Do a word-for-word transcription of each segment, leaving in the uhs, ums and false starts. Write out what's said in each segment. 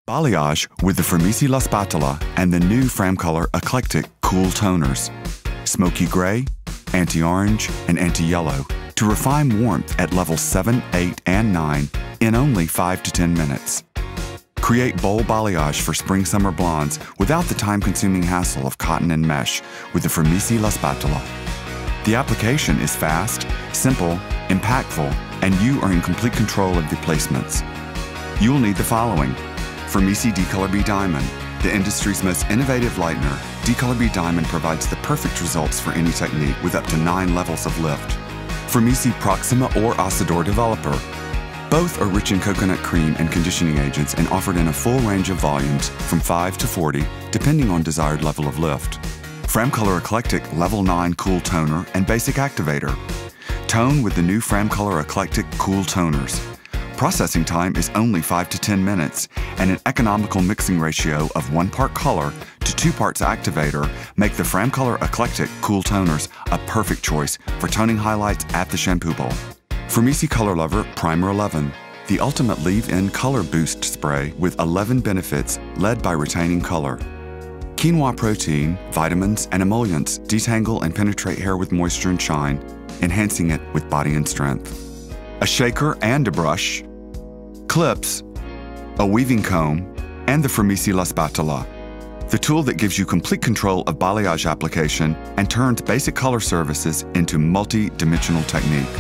Balayage with the Firmisi La Spatola and the new Framcolor Eclectic Cool Toners. Smoky gray, anti-orange, and anti-yellow to refine warmth at levels seven, eight, and nine in only five to ten minutes. Create bold balayage for spring-summer blondes without the time-consuming hassle of cotton and mesh with the Firmisi La Spatola. The application is fast, simple, impactful, and you are in complete control of the placements. You will need the following: Firmisi D-Color B Diamond, the industry's most innovative lightener. D-Color B Diamond provides the perfect results for any technique with up to nine levels of lift. Firmisi Proxima or Asador Developer. Both are rich in coconut cream and conditioning agents and offered in a full range of volumes from five to forty, depending on desired level of lift. Framcolor Eclectic Level nine Cool Toner and Basic Activator. Tone with the new Framcolor Eclectic Cool Toners. Processing time is only five to ten minutes, and an economical mixing ratio of one part color to two parts activator make the Framcolor Eclectic Cool Toners a perfect choice for toning highlights at the shampoo bowl. Firmisi Color Lover Primer eleven, the ultimate leave-in color boost spray with eleven benefits led by retaining color. Quinoa protein, vitamins, and emollients detangle and penetrate hair with moisture and shine, enhancing it with body and strength. A shaker and a brush, clips, a weaving comb, and the Firmisi La Spatola, the tool that gives you complete control of balayage application and turns basic color services into multi-dimensional technique.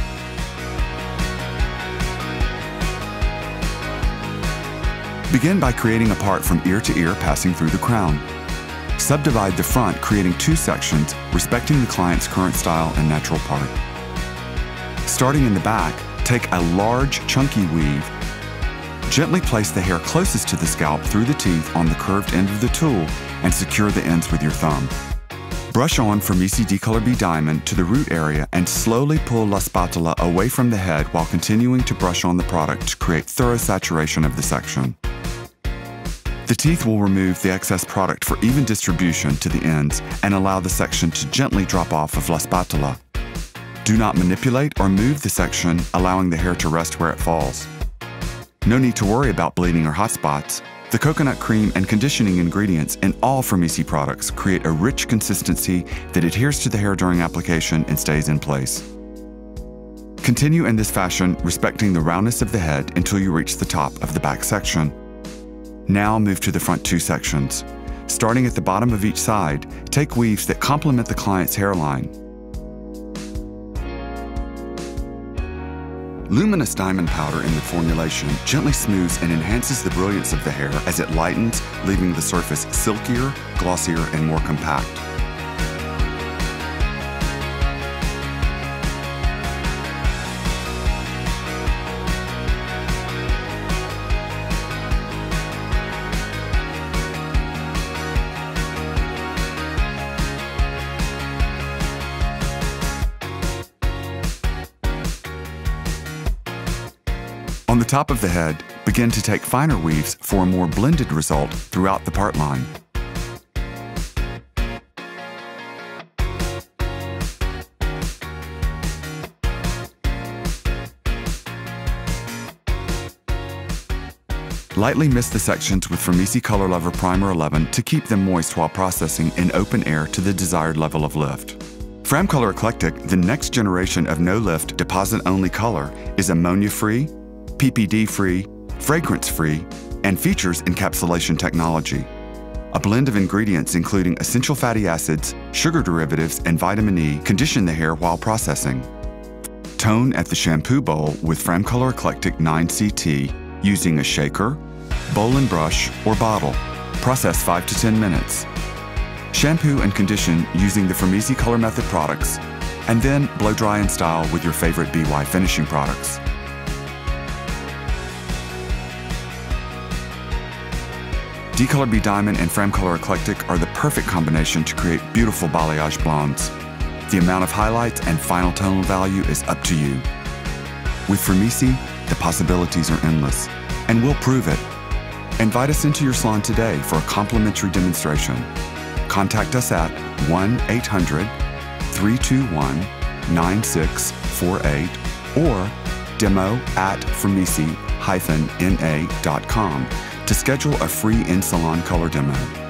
Begin by creating a part from ear to ear passing through the crown. Subdivide the front, creating two sections, respecting the client's current style and natural part. Starting in the back, take a large, chunky weave. Gently place the hair closest to the scalp through the teeth on the curved end of the tool and secure the ends with your thumb. Brush on Firmisi D-Color B Diamond to the root area and slowly pull La Spatola away from the head while continuing to brush on the product to create thorough saturation of the section. The teeth will remove the excess product for even distribution to the ends and allow the section to gently drop off of La Spatola. Do not manipulate or move the section, allowing the hair to rest where it falls. No need to worry about bleeding or hot spots. The coconut cream and conditioning ingredients in all Firmisi products create a rich consistency that adheres to the hair during application and stays in place. Continue in this fashion, respecting the roundness of the head until you reach the top of the back section. Now move to the front two sections. Starting at the bottom of each side, take weaves that complement the client's hairline. Luminous diamond powder in the formulation gently smooths and enhances the brilliance of the hair as it lightens, leaving the surface silkier, glossier, and more compact. On the top of the head, begin to take finer weaves for a more blended result throughout the part line. Lightly mist the sections with Firmisi Color Lover Primer eleven to keep them moist while processing in open air to the desired level of lift. Framcolor Eclectic, the next generation of no-lift, deposit-only color, is ammonia-free, P P D-free, fragrance-free, and features encapsulation technology. A blend of ingredients including essential fatty acids, sugar derivatives, and vitamin E condition the hair while processing. Tone at the shampoo bowl with Framcolor Eclectic nine C T using a shaker, bowl and brush, or bottle. Process five to ten minutes. Shampoo and condition using the Firmisi Color Method products, and then blow dry and style with your favorite B Y finishing products. D-Color B Diamond and Framcolor Eclectic are the perfect combination to create beautiful balayage blondes. The amount of highlights and final tonal value is up to you. With Firmisi, the possibilities are endless, and we'll prove it. Invite us into your salon today for a complimentary demonstration. Contact us at one eight hundred, three two one, nine six four eight or demo at firmisi dash n a dot com To schedule a free in-salon color demo,